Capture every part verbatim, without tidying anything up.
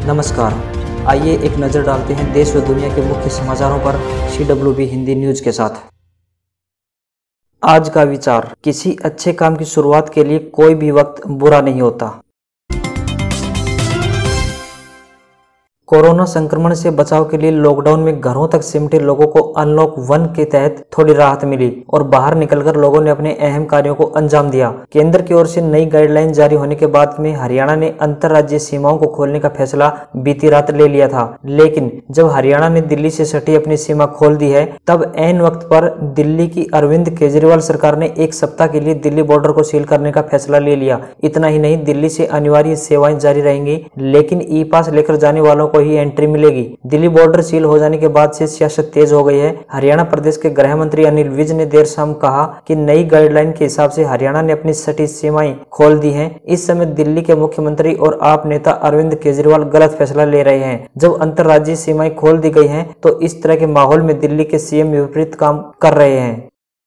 नमस्कार, आइए एक नज़र डालते हैं देश व दुनिया के मुख्य समाचारों पर C W B Hindi news के साथ। आज का विचार, किसी अच्छे काम की शुरुआत के लिए कोई भी वक्त बुरा नहीं होता। कोरोना संक्रमण से बचाव के लिए लॉकडाउन में घरों तक सिमटे लोगों को अनलॉक वन के तहत थोड़ी राहत मिली और बाहर निकलकर लोगों ने अपने अहम कार्यों को अंजाम दिया। केंद्र की ओर से नई गाइडलाइन जारी होने के बाद में हरियाणा ने अंतर्राज्यीय सीमाओं को खोलने का फैसला बीती रात ले लिया था, लेकिन जब हरियाणा ने दिल्ली से सटी अपनी सीमा खोल दी है, तब ऐन वक्त पर दिल्ली की अरविंद केजरीवाल सरकार ने एक सप्ताह के लिए दिल्ली बॉर्डर को सील करने का फैसला ले लिया। इतना ही नहीं, दिल्ली से अनिवार्य सेवाएं जारी रहेंगी, लेकिन ई पास लेकर जाने वालों को ही एंट्री मिलेगी। दिल्ली बॉर्डर सील हो जाने के बाद से सियासत तेज हो गई है। हरियाणा प्रदेश के गृह मंत्री अनिल विज ने देर शाम कहा कि नई गाइडलाइन के हिसाब से हरियाणा ने अपनी सटी सीमाएं खोल दी हैं। इस समय दिल्ली के मुख्यमंत्री और आप नेता अरविंद केजरीवाल गलत फैसला ले रहे हैं। जब अंतर्राज्यीय सीमाएं खोल दी गई हैं, तो इस तरह के माहौल में दिल्ली के सीएम विपरीत काम कर रहे हैं।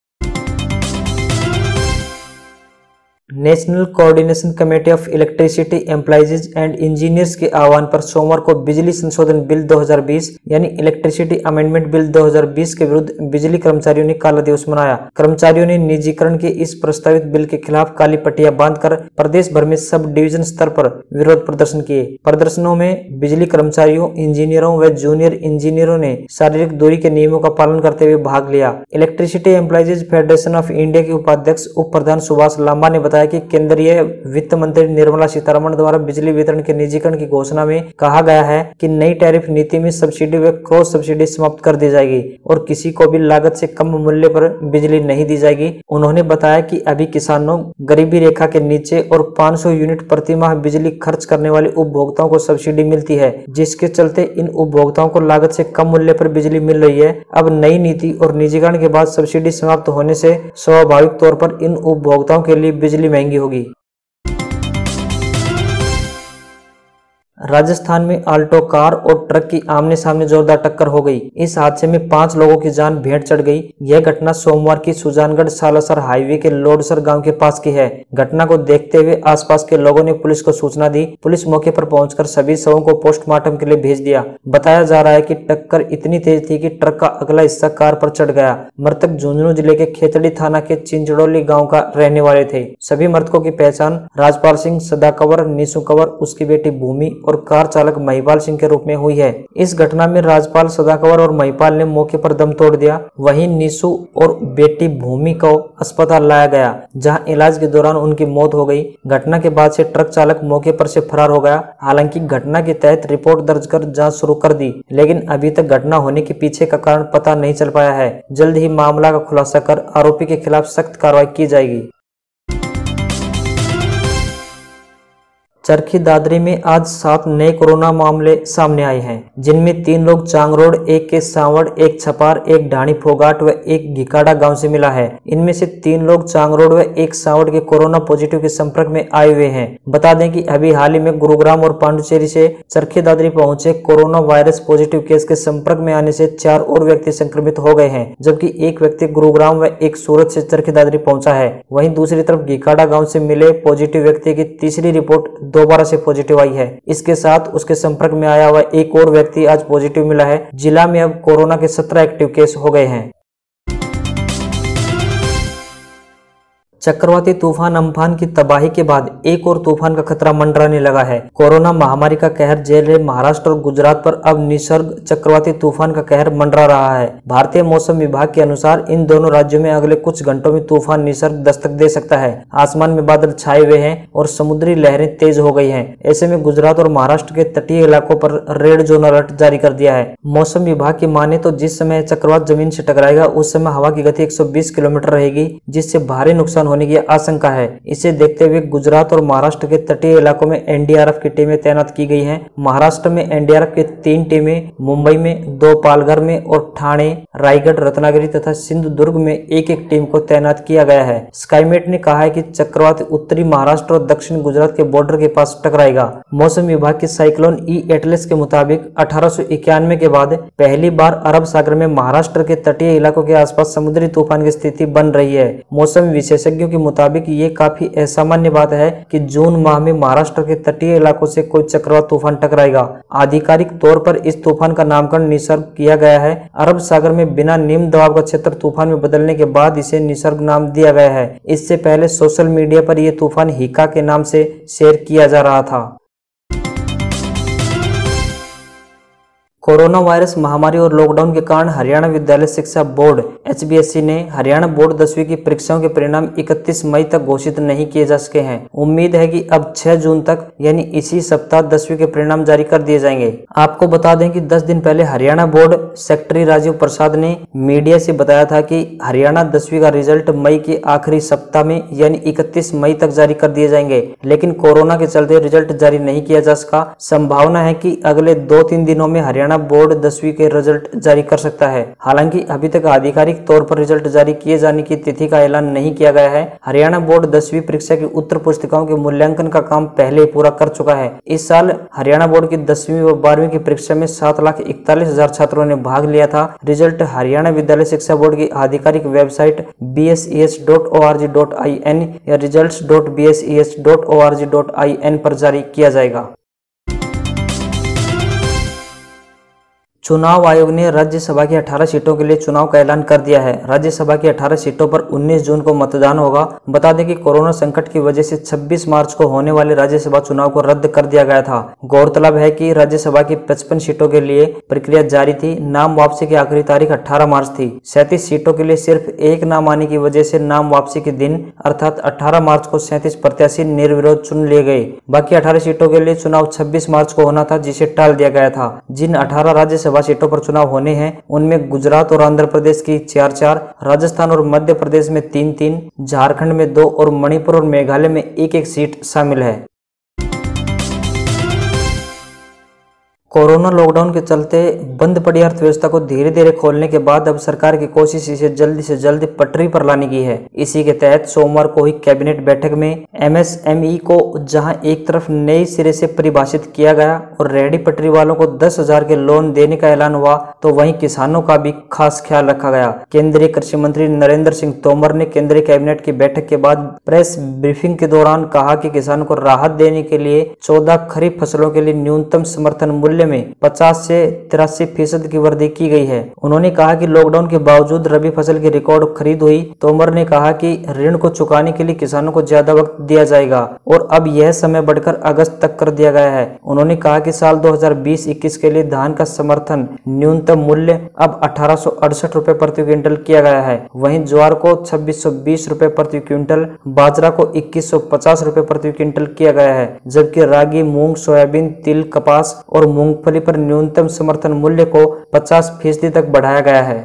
National coordination committee of electricity employees and engineers के आह्वान पर सोमवार को बिजली संशोधन बिल दो हज़ार बीस यानी इलेक्ट्रिसिटी अमेंडमेंट बिल दो हज़ार बीस के विरुद्ध बिजली कर्मचारियों ने काला दिवस मनाया। कर्मचारियों ने निजीकरण के इस प्रस्तावित बिल के खिलाफ काली पट्टियां बांधकर प्रदेश भर में सब डिवीजन स्तर पर विरोध प्रदर्शन किए। प्रदर्शनों में बिजली कर्मचारियों, इंजीनियरों व जूनियर इंजीनियरों ने शारीरिक दूरी के नियमों का पालन करते हुए भाग लिया। Electricity employees federation of India के उपाध्यक्ष उप प्रधान सुभाष लांबा ने बताया कि केंद्रीय वित्त मंत्री निर्मला सीतारमण द्वारा बिजली वितरण के निजीकरण की घोषणा में कहा गया है कि नई टैरिफ नीति में सब्सिडी व क्रॉस सब्सिडी समाप्त कर दी जाएगी और किसी को भी लागत से कम मूल्य पर बिजली नहीं दी जाएगी। उन्होंने बताया कि अभी किसानों, गरीबी रेखा के नीचे और पाँच सौ यूनिट प्रति माह बिजली खर्च करने वाले उपभोक्ताओं को सब्सिडी मिलती है, जिसके चलते इन उपभोक्ताओं को लागत से कम मूल्य पर बिजली मिल रही है। अब नई नीति और निजीकरण के बाद सब्सिडी समाप्त होने से स्वाभाविक तौर पर इन उपभोक्ताओं के लिए बिजली महंगी होगी। राजस्थान में आल्टो कार और ट्रक की आमने सामने जोरदार टक्कर हो गई। इस हादसे में पांच लोगों की जान भेंट चढ़ गई। यह घटना सोमवार की सुजानगढ़ सालासर हाईवे के लोडसर गांव के पास की है। घटना को देखते हुए आसपास के लोगों ने पुलिस को सूचना दी। पुलिस मौके पर पहुंचकर सभी शवों को पोस्टमार्टम के लिए भेज दिया। बताया जा रहा है कि टक्कर इतनी तेज थी कि ट्रक का अगला हिस्सा कार पर चढ़ गया। मृतक झुंझुनू जिले के खेतड़ी थाना के चिंचड़ोली गाँव का रहने वाले थे। सभी मृतकों की पहचान राजपाल सिंह, सदा कंवर, नीसू कंवर, उसकी बेटी भूमि और कार चालक महिपाल सिंह के रूप में हुई है। इस घटना में राजपाल, सदाकवर और महिपाल ने मौके पर दम तोड़ दिया। वहीं नीसू और बेटी भूमि को अस्पताल लाया गया, जहां इलाज के दौरान उनकी मौत हो गई। घटना के बाद से ट्रक चालक मौके पर से फरार हो गया। हालांकि घटना के तहत रिपोर्ट दर्ज कर जांच शुरू कर दी, लेकिन अभी तक घटना होने के पीछे का कारण पता नहीं चल पाया है। जल्द ही मामला का खुलासा कर आरोपी के खिलाफ सख्त कार्रवाई की जाएगी। चरखी दादरी में आज सात नए कोरोना मामले सामने आए हैं, जिनमें तीन लोग चांगरोड, एक के सांवड़, एक छपार, एक ढाणी फोगाट व एक घिकाड़ा गांव से मिला है। इनमें से तीन लोग चांगरोड व एक सांवड़ के कोरोना पॉजिटिव के संपर्क में आए हुए हैं। बता दें कि अभी हाल ही में गुरुग्राम और पांडुचेरी से चरखी दादरी पहुंचे कोरोना वायरस पॉजिटिव केस के संपर्क में आने से चार और व्यक्ति संक्रमित हो गए हैं, जबकि एक व्यक्ति गुरुग्राम व एक सूरत से चरखी दादरी पहुंचा है। वहीं दूसरी तरफ घिकाड़ा गाँव से मिले पॉजिटिव व्यक्ति की तीसरी रिपोर्ट दोबारा से पॉजिटिव आई है। इसके साथ उसके संपर्क में आया हुआ एक और व्यक्ति आज पॉजिटिव मिला है। जिला में अब कोरोना के सत्रह एक्टिव केस हो गए हैं। चक्रवाती तूफान अम्फान की तबाही के बाद एक और तूफान का खतरा मंडराने लगा है। कोरोना महामारी का कहर झेल रहे महाराष्ट्र और गुजरात पर अब निसर्ग चक्रवाती तूफान का कहर मंडरा रहा है। भारतीय मौसम विभाग के अनुसार इन दोनों राज्यों में अगले कुछ घंटों में तूफान निसर्ग दस्तक दे सकता है। आसमान में बादल छाए हुए हैं और समुद्री लहरें तेज हो गई हैं। ऐसे में गुजरात और महाराष्ट्र के तटीय इलाकों पर रेड जोन अलर्ट जारी कर दिया है। मौसम विभाग की माने तो जिस समय चक्रवात जमीन से टकराएगा उस समय हवा की गति एक सौ बीस किलोमीटर रहेगी, जिससे भारी नुकसान होने की आशंका है। इसे देखते हुए गुजरात और महाराष्ट्र के तटीय इलाकों में एन डी आर एफ की टीमें तैनात की गई हैं। महाराष्ट्र में एन डी आर एफ की तीन टीमें, मुंबई में दो, पालघर में और ठाणे, रायगढ़, रत्नागिरी तथा सिंधुदुर्ग में एक एक टीम को तैनात किया गया है। स्काईमेट ने कहा है कि चक्रवात उत्तरी महाराष्ट्र और दक्षिण गुजरात के बॉर्डर के पास टकराएगा। मौसम विभाग के साइक्लोन ई एटलस के मुताबिक अठारह सौ इक्यानवे के बाद पहली बार अरब सागर में महाराष्ट्र के तटीय इलाकों के आसपास समुद्री तूफान की स्थिति बन रही है। मौसम विशेषज्ञ विशेषज्ञों के मुताबिक ये काफी असामान्य बात है कि जून माह में महाराष्ट्र के तटीय इलाकों से कोई चक्रवात तूफान टकराएगा। आधिकारिक तौर पर इस तूफान का नामकरण निसर्ग किया गया है। अरब सागर में बिना निम्न दबाव का क्षेत्र तूफान में बदलने के बाद इसे निसर्ग नाम दिया गया है। इससे पहले सोशल मीडिया पर यह तूफान हिका के नाम से शेयर किया जा रहा था। कोरोना वायरस महामारी और लॉकडाउन के कारण हरियाणा विद्यालय शिक्षा board H B S E ने हरियाणा बोर्ड दसवीं की परीक्षाओं के परिणाम इकतीस मई तक घोषित नहीं किए जा सके हैं। उम्मीद है कि अब छह जून तक यानी इसी सप्ताह दसवीं के परिणाम जारी कर दिए जाएंगे। आपको बता दें कि दस दिन पहले हरियाणा बोर्ड सेक्रेटरी राजीव प्रसाद ने मीडिया से बताया था कि हरियाणा दसवीं का रिजल्ट मई के आखिरी सप्ताह में यानी इकतीस मई तक जारी कर दिए जाएंगे, लेकिन कोरोना के चलते रिजल्ट जारी नहीं किया जा सका। संभावना है कि अगले दो तीन दिनों में हरियाणा बोर्ड दसवीं के रिजल्ट जारी कर सकता है। हालांकि अभी तक आधिकारिक तौर पर रिजल्ट जारी किए जाने की तिथि का ऐलान नहीं किया गया है। हरियाणा बोर्ड दसवीं परीक्षा की उत्तर पुस्तिकाओं के मूल्यांकन का काम पहले ही पूरा कर चुका है। इस साल हरियाणा बोर्ड की दसवीं व बारहवीं की परीक्षा में सात लाख इकतालीस हजार छात्रों ने भाग लिया था। रिजल्ट हरियाणा विद्यालय शिक्षा बोर्ड की आधिकारिक website B S E S dot O R G dot I N या results dot B S E S dot O R G dot I N पर जारी किया जाएगा। चुनाव आयोग ने राज्यसभा की अठारह सीटों के लिए चुनाव का ऐलान कर दिया है। राज्यसभा की अठारह सीटों पर उन्नीस जून को मतदान होगा। बता दें कि कोरोना संकट की वजह से छब्बीस मार्च को होने वाले राज्यसभा चुनाव को रद्द कर दिया गया था। गौरतलब है कि राज्यसभा की पचपन सीटों के लिए प्रक्रिया जारी थी। नाम वापसी की आखिरी तारीख अठारह मार्च थी। सैंतीस सीटों के लिए सिर्फ एक नाम आने की वजह से नाम वापसी के दिन अर्थात अठारह मार्च को सैंतीस प्रत्याशी निर्विरोध चुन लिए गए। बाकी अठारह सीटों के लिए चुनाव छब्बीस मार्च को होना था, जिसे टाल दिया गया था। जिन अठारह राज्यसभा सीटों पर चुनाव होने हैं उनमें गुजरात और आंध्र प्रदेश की चार चार, राजस्थान और मध्य प्रदेश में तीन तीन, झारखंड में दो और मणिपुर और मेघालय में एक एक सीट शामिल है। कोरोना लॉकडाउन के चलते बंद पड़ी अर्थव्यवस्था को धीरे धीरे खोलने के बाद अब सरकार की कोशिश इसे जल्दी से जल्दी पटरी पर लाने की है। इसी के तहत सोमवार को हुई कैबिनेट बैठक में एम एस एम ई को जहां एक तरफ नए सिरे से परिभाषित किया गया और रेहड़ी पटरी वालों को दस हजार के लोन देने का ऐलान हुआ, तो वहीं किसानों का भी खास ख्याल रखा गया। केंद्रीय कृषि मंत्री नरेंद्र सिंह तोमर ने केंद्रीय कैबिनेट की बैठक के बाद प्रेस ब्रीफिंग के दौरान कहा कि किसानों को राहत देने के लिए चौदह खरीफ फसलों के लिए न्यूनतम समर्थन मूल्य में पचास से तिरासी फीसद की वृद्धि की गई है। उन्होंने कहा कि लॉकडाउन के बावजूद रबी फसल की रिकॉर्ड खरीद हुई। तोमर ने कहा कि ऋण को चुकाने के लिए किसानों को ज्यादा वक्त दिया जाएगा और अब यह समय बढ़कर अगस्त तक कर दिया गया है। उन्होंने कहा कि साल दो हजार बीस इक्कीस के लिए धान का समर्थन न्यूनतम मूल्य अब अठारह सौ अड़सठ रुपए प्रति क्विंटल किया गया है। वहीं ज्वार को छब्बीस सौ बीस रुपए प्रति क्विंटल, बाजरा को इक्कीस सौ पचास रुपए प्रति क्विंटल किया गया है, जबकि रागी, मूंग, सोयाबीन, तिल, कपास और मूंगफली पर न्यूनतम समर्थन मूल्य को पचास फीसदी तक बढ़ाया गया है।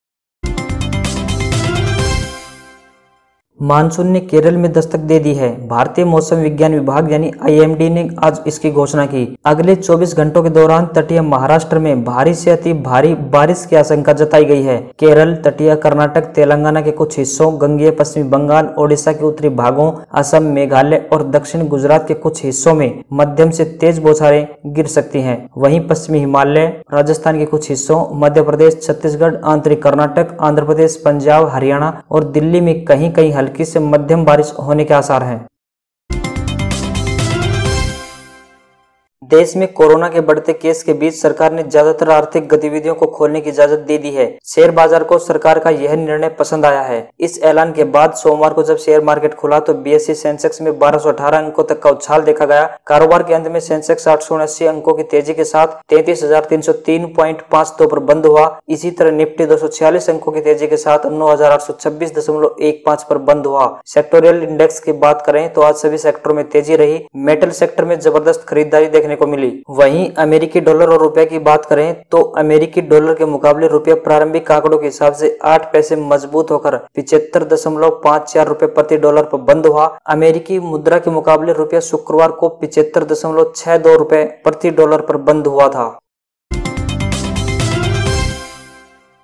मानसून ने केरल में दस्तक दे दी है। भारतीय मौसम विज्ञान विभाग यानी आई एम डी ने आज इसकी घोषणा की। अगले चौबीस घंटों के दौरान तटीय महाराष्ट्र में भारी से अति भारी बारिश की आशंका जताई गई है। केरल, तटीय कर्नाटक, तेलंगाना के कुछ हिस्सों, गंगेय पश्चिमी बंगाल, ओडिशा के उत्तरी भागों, असम, मेघालय और दक्षिण गुजरात के कुछ हिस्सों में मध्यम से तेज बौछारें गिर सकती हैं। वहीं पश्चिमी हिमालय, राजस्थान के कुछ हिस्सों, मध्य प्रदेश, छत्तीसगढ़, आंतरिक कर्नाटक, आंध्र प्रदेश, पंजाब, हरियाणा और दिल्ली में कहीं कहीं हल्की से मध्यम बारिश होने के आसार हैं। देश में कोरोना के बढ़ते केस के बीच सरकार ने ज्यादातर आर्थिक गतिविधियों को खोलने की इजाजत दे दी है। शेयर बाजार को सरकार का यह निर्णय पसंद आया है। इस ऐलान के बाद सोमवार को जब शेयर मार्केट खुला तो बी एस ई सेंसेक्स में बारह सौ अठारह अंकों तक का उछाल देखा गया। कारोबार के अंत में सेंसेक्स आठ सौ उनासी अंकों की तेजी के साथ तैंतीस हजार तीन सौ तीन पॉइंट पाँच दो पर बंद हुआ। इसी तरह निफ्टी दो सौ छियालीस अंकों की तेजी के साथ नौ हजार आठ सौ छब्बीस दशमलव एक पाँच पर बंद हुआ। सेक्टोरियल इंडेक्स की बात करें तो आज सभी सेक्टरों में तेजी रही। मेटल सेक्टर में जबरदस्त खरीदारी देखने को मिली। वहीं अमेरिकी डॉलर और रुपए की बात करें तो अमेरिकी डॉलर के मुकाबले रुपया प्रारंभिक आंकड़ों के हिसाब से आठ पैसे मजबूत होकर पिछहत्तर दशमलव पाँच चार रुपए प्रति डॉलर पर बंद हुआ। अमेरिकी मुद्रा के मुकाबले रुपया शुक्रवार को पिछहत्तर दशमलव छह दो रुपए प्रति डॉलर पर बंद हुआ था।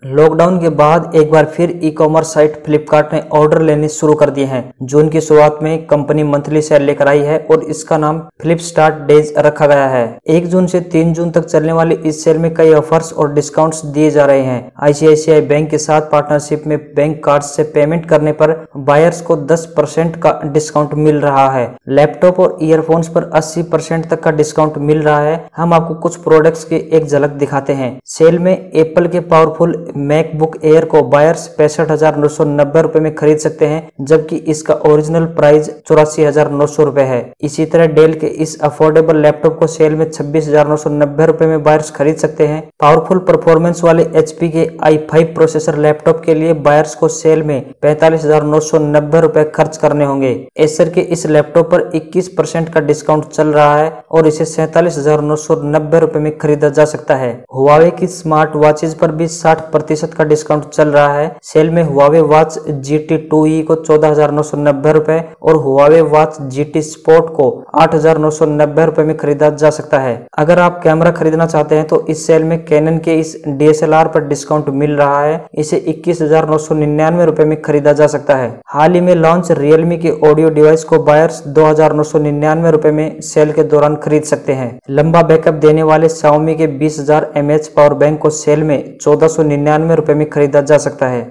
लॉकडाउन के बाद एक बार फिर ई कॉमर्स साइट फ्लिपकार्ट ने ऑर्डर लेने शुरू कर दिए हैं। जून की शुरुआत में कंपनी मंथली सेल लेकर आई है और इसका नाम फ्लिप स्टार्ट डेज रखा गया है। एक जून से तीन जून तक चलने वाले इस सेल में कई ऑफर्स और डिस्काउंट्स दिए जा रहे हैं। आईसीआईसीआई बैंक के साथ पार्टनरशिप में बैंक कार्ड से पेमेंट करने पर बायर्स को दस परसेंट का डिस्काउंट मिल रहा है। लैपटॉप और ईयरफोन्स पर अस्सी परसेंट तक का डिस्काउंट मिल रहा है। हम आपको कुछ प्रोडक्ट्स की एक झलक दिखाते हैं। सेल में एप्पल के पावरफुल मैकबुक एयर को बायर्स पैंसठ हजार नौ सौ नब्बे रुपए में खरीद सकते हैं, जबकि इसका ओरिजिनल प्राइस चौरासी हजार नौ सौ रुपए है। इसी तरह डेल के इस अफोर्डेबल लैपटॉप को सेल में छब्बीस हजार नौ सौ नब्बे रुपए में बायर्स खरीद सकते हैं। पावरफुल परफॉर्मेंस वाले एचपी के आई फाइव प्रोसेसर लैपटॉप के लिए बायर्स को सेल में पैंतालीस हजार नौ सौ नब्बे रुपए खर्च करने होंगे। एसर के इस लैपटॉप पर इक्कीस परसेंट का डिस्काउंट चल रहा है और इसे सैंतालीस हजार नौ सौ नब्बे रुपए में खरीदा जा सकता है। हुआवे की स्मार्ट वॉचेज पर भी साठ प्रतिशत का डिस्काउंट चल रहा है। सेल में Huawei watch G T two E को चौदह हजार नौ सौ नब्बे रुपए और Huawei watch G T sport को आठ हजार नौ सौ नब्बे रुपए में खरीदा जा सकता है। अगर आप कैमरा खरीदना चाहते हैं तो इस सेल में कैनन के इस डी एस एल आर पर डिस्काउंट मिल रहा है। इसे इक्कीस हजार नौ सौ निन्यानवे रुपए में खरीदा जा सकता है। हाल ही में लॉन्च रियलमी के ऑडियो डिवाइस को बायर्स दो हजार नौ सौ निन्यानवे रुपए में सेल के दौरान खरीद सकते हैं। लंबा बैकअप देने वाले Xiaomi के बीस हजार एम एच पावर बैंक को सेल में चौदह सौ निन्यानवे रुपए में खरीदा जा सकता है।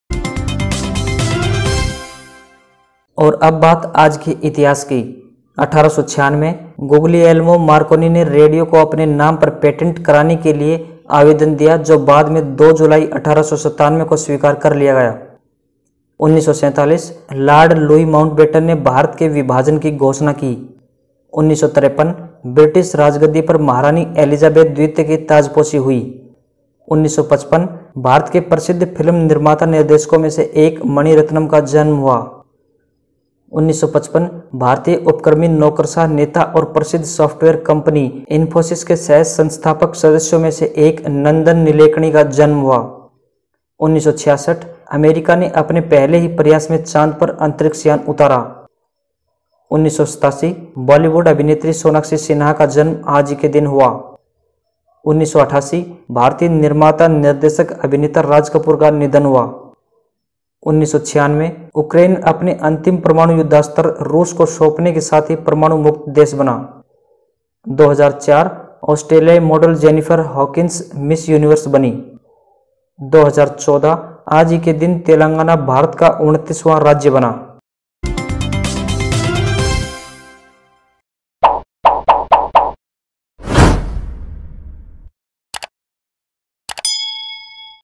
और अब बात आज के इतिहास की। अठारह सौ छियानवे गुग्लिएल्मो मार्कोनी ने रेडियो को अपने नाम पर पेटेंट कराने के लिए आवेदन दिया, जो बाद में दो जुलाई अठारह सौ सत्तानवे को स्वीकार कर लिया गया। उन्नीस सौ सैंतालीस लॉर्ड लुई माउंटबेटन ने भारत के विभाजन की घोषणा की। उन्नीस सौ तिरपन ब्रिटिश राजगद्दी पर महारानी एलिजाबेथ द्वितीय की ताजपोशी हुई। उन्नीस सौ पचपन भारत के प्रसिद्ध फिल्म निर्माता निर्देशकों में से एक मणिरत्नम का जन्म हुआ। उन्नीस सौ पचपन भारतीय उपक्रमी नौकरशाह नेता और प्रसिद्ध सॉफ्टवेयर कंपनी इन्फोसिस के सह संस्थापक सदस्यों में से एक नंदन नीलेकणी का जन्म हुआ। उन्नीस सौ छियासठ अमेरिका ने अपने पहले ही प्रयास में चांद पर अंतरिक्ष यान उतारा। उन्नीस सौ सतासी बॉलीवुड अभिनेत्री सोनाक्षी सिन्हा का जन्म आज ही के दिन हुआ। उन्नीस सौ अठासी भारतीय निर्माता निर्देशक अभिनेता राज कपूर का निधन हुआ। उन्नीस सौ छियानवे यूक्रेन अपने अंतिम परमाणु युद्धास्त्र रूस को सौंपने के साथ ही परमाणु मुक्त देश बना। दो हजार चार ऑस्ट्रेलियाई model Jennifer Hawkins Miss Universe बनी। दो हजार चौदह आज ही के दिन तेलंगाना भारत का उनतीसवां राज्य बना।